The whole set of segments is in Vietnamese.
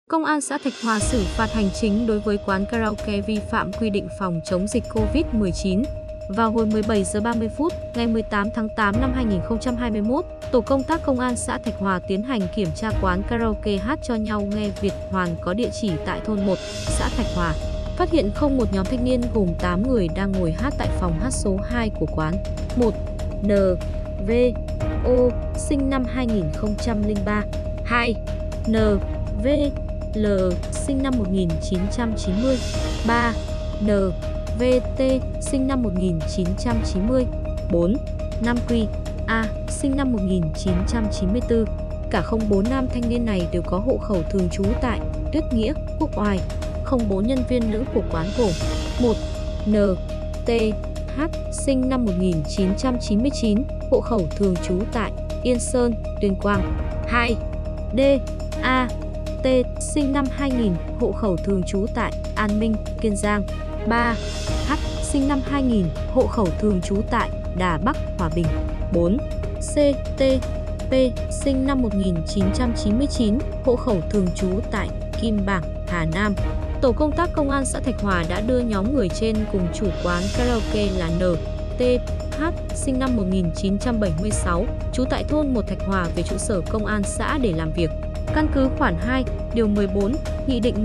Công an xã Thạch Hòa xử phạt hành chính đối với quán karaoke vi phạm quy định phòng chống dịch Covid-19. Vào hồi 17 giờ 30 phút ngày 18 tháng 8 năm 2021, tổ công tác công an xã Thạch Hòa tiến hành kiểm tra quán karaoke Hát cho nhau nghe Việt Hoàn có địa chỉ tại thôn 1, xã Thạch Hòa. Phát hiện không một nhóm thanh niên gồm 8 người đang ngồi hát tại phòng hát số 2 của quán. 1. N. V. O. Sinh năm 2003. 2. N. V. L. Sinh năm 1990. 3. N. V. T. Sinh năm 1990. 4. 5. Q. A. Sinh năm 1994. Cả 04 nam thanh niên này đều có hộ khẩu thường trú tại Tuyết Nghĩa, Quốc Oai. 04 nhân viên nữ của quán gồm 1. N. T. H. Sinh năm 1999, hộ khẩu thường trú tại Yên Sơn, Tuyên Quang. 2. D. A. T. Sinh năm 2000, hộ khẩu thường trú tại An Minh, Kiên Giang. 3. H. Sinh năm 2000, hộ khẩu thường trú tại Đà Bắc, Hòa Bình. 4. C. T. P. Sinh năm 1999, hộ khẩu thường trú tại Kim Bảng, Hà Nam. Tổ công tác công an xã Thạch Hòa đã đưa nhóm người trên cùng chủ quán karaoke là N. T. H. Sinh năm 1976, trú tại thôn 1 Thạch Hòa về trụ sở công an xã để làm việc. Căn cứ khoản 2, điều 14, Nghị định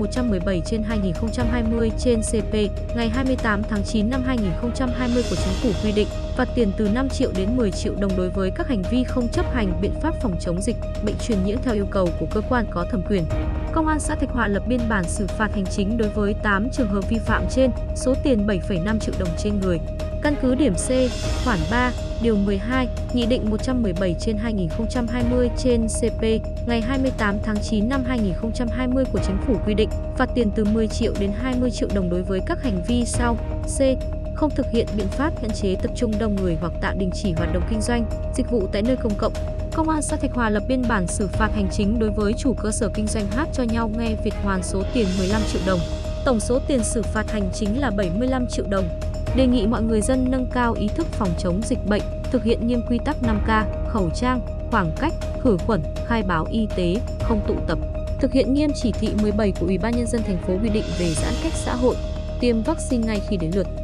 117/2020 trên CP ngày 28 tháng 9 năm 2020 của Chính phủ quy định phạt tiền từ 5 triệu đến 10 triệu đồng đối với các hành vi không chấp hành biện pháp phòng chống dịch, bệnh truyền nhiễm theo yêu cầu của cơ quan có thẩm quyền. Công an xã Thạch Hòa lập biên bản xử phạt hành chính đối với 8 trường hợp vi phạm trên, số tiền 7,5 triệu đồng trên người. Căn cứ điểm C, khoản 3, điều 12, Nghị định 117/2020 trên CP ngày 28 tháng 9 năm 2020 của Chính phủ quy định phạt tiền từ 10 triệu đến 20 triệu đồng đối với các hành vi sau. C. Không thực hiện biện pháp hạn chế tập trung đông người hoặc tạm đình chỉ hoạt động kinh doanh, dịch vụ tại nơi công cộng. Công an xã Thạch Hòa lập biên bản xử phạt hành chính đối với chủ cơ sở kinh doanh hát cho nhau nghe Việt Hoàn số tiền 15 triệu đồng. Tổng số tiền xử phạt hành chính là 75 triệu đồng. Đề nghị mọi người dân nâng cao ý thức phòng chống dịch bệnh, thực hiện nghiêm quy tắc 5K, khẩu trang, khoảng cách, khử khuẩn, khai báo y tế, không tụ tập. Thực hiện nghiêm chỉ thị 17 của Ủy ban nhân dân thành phố quy định về giãn cách xã hội, tiêm vaccine ngay khi đến lượt.